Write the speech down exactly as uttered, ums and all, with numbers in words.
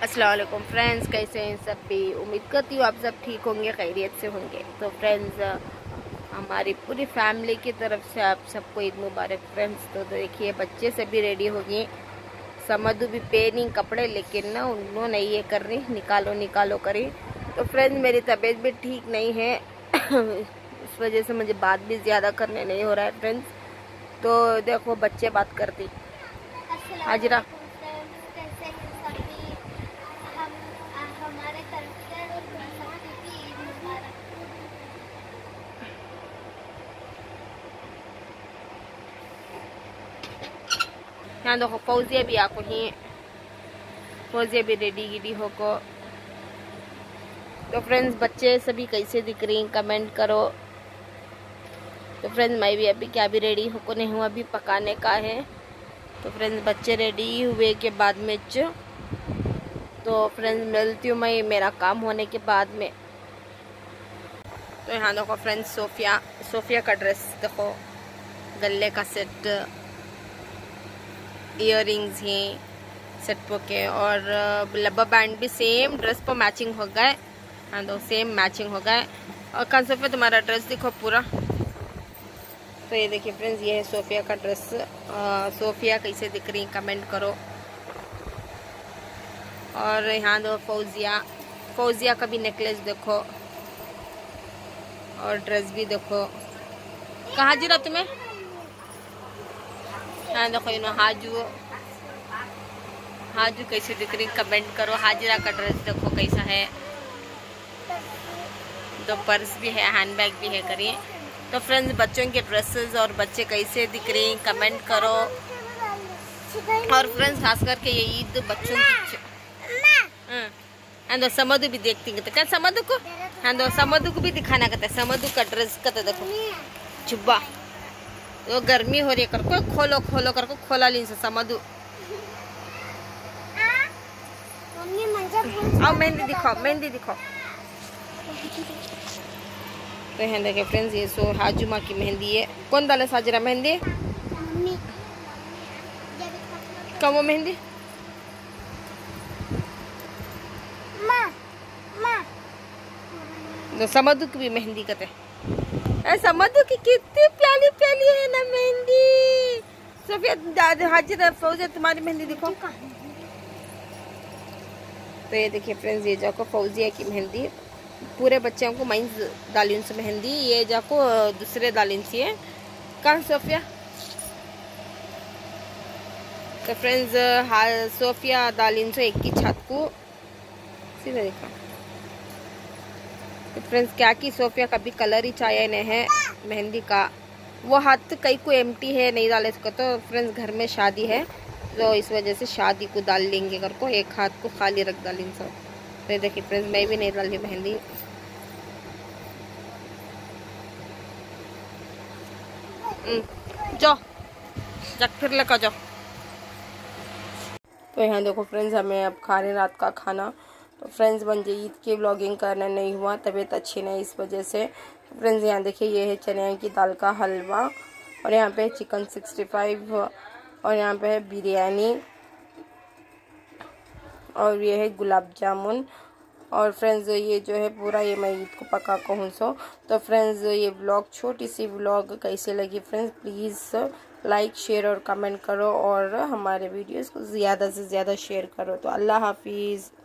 अस्सलाम वालेकुम फ्रेंड्स, कैसे हैं सब भी। उम्मीद करती हूँ आप सब ठीक होंगे, खैरियत से होंगे। तो फ्रेंड्स, हमारी पूरी फैमिली की तरफ से आप सबको ईद मुबारक फ्रेंड्स। तो देखिए बच्चे सभी रेडी हो गए, समधु भी पेनिंग कपड़े, लेकिन ना उन्होंने ये कर रही निकालो निकालो करी। तो फ्रेंड्स, मेरी तबीयत भी ठीक नहीं है इस वजह से मुझे बात भी ज़्यादा करने नहीं हो रहा है फ्रेंड्स। तो देखो बच्चे बात करती हाजरा यहाँ देखो फौजिया भी आको ही, फौजिया भी रेडी गिडी हो को। तो फ्रेंड्स, बच्चे सभी कैसे दिख रही हैं कमेंट करो। तो फ्रेंड्स, मैं भी अभी क्या भी रेडी हो को नहीं हूँ, अभी पकाने का है। तो फ्रेंड्स, बच्चे रेडी हुए के बाद में च तो फ्रेंड्स मिलती हूँ मैं मेरा काम होने के बाद में। तो यहाँ देखो फ्रेंड्स, सोफिया सोफिया का ड्रेस देखो, गले का सेट, इयररिंग्स हैं सेट पो के, और लब्बा बैंड भी सेम ड्रेस पर मैचिंग हो गए। हाँ दो सेम मैचिंग हो गए। और कौन सोफिया तुम्हारा ड्रेस दिखो पूरा। तो ये देखिए फ्रेंड्स, ये है सोफिया का ड्रेस। आ, सोफिया कैसे दिख रही कमेंट करो। और यहाँ दो फौजिया फौजिया का भी नेकलेस देखो, और ड्रेस भी देखो। कहाँ जी रहा तुम्हें। हाँ देखो यू नो हाजू हाजू कैसे दिख रही कमेंट करो। हाजिरा का ड्रेस देखो कैसा है, दो पर्स भी है, हैंडबैग भी है करिए। तो फ्रेंड्स, बच्चों के ड्रेसेस और बच्चे कैसे दिख रहे हैं कमेंट करो। और फ्रेंड्स, खास करके ये ईद बच्चों की हाँ समधु भी देखती है। तो क्या समधु को हाँ दो समधु को भी दिखाना कहते हैं। समधु का ड्रेस कहते देखो चुब्बा, तो गर्मी हो रही है करको खोलो खोलो करको खोला ली से समधु। आओ मेहंदी दिखाओ, मेहंदी दिखाओ। तो यहाँ देखिए फ्रेंड्स, ये सो हाजुमा की मेहंदी है। कौन डाले साजरा मेहंदी कम वो मेहंदी तो समधु की भी मेहंदी कहते हैं। समधु की कितनी प्याली प्याली है ना मेहंदी। सोफिया हाजिर फौजिया तुम्हारी मेहंदी दिखो। तो ये देखिए फ्रेंड्स, ये जाको फौजिया की मेहंदी, पूरे बच्चों को मैं डाली से मेहंदी, ये जाको दूसरे डालिन सी है। कहाँ सोफिया। तो फ्रेंड्स, हाँ सोफिया डालिन से एक की छत को सीधा देखा। तो फ्रेंड्स, क्या की सोफिया का भी कलर ही चाहिए नहीं है मेहंदी का। वो हाथ कई को एम्प्टी है, नहीं डाले इसको। तो फ्रेंड्स, घर में शादी है तो इस वजह से शादी को डाल लेंगे घर को, एक हाथ को खाली रख डालेंगे सब। तो देखिए फ्रेंड्स, मैं भी नहीं डाली मेहंदी। जाओ जग फिर लेकर जाओ। तो यहाँ देखो फ्रेंड्स, हमें अब खा रहे रात का खाना। तो फ्रेंड्स, मुझे ईद की व्लॉगिंग करना नहीं हुआ, तबीयत अच्छी नहीं इस वजह से। फ्रेंड्स, यहाँ देखिए ये है चने की दाल का हलवा, और यहाँ पे चिकन सिक्सटी फाइव, और यहाँ पे है बिरयानी, और ये है गुलाब जामुन। और फ्रेंड्स, ये जो है पूरा ये मैं ईद को पका को हूँ सो। तो फ्रेंड्स, ये व्लॉग छोटी सी व्लॉग कैसे लगी फ्रेंड्स, प्लीज़ लाइक शेयर और कमेंट करो, और हमारे वीडियोस को ज़्यादा से ज़्यादा शेयर करो। तो अल्लाह हाफिज़।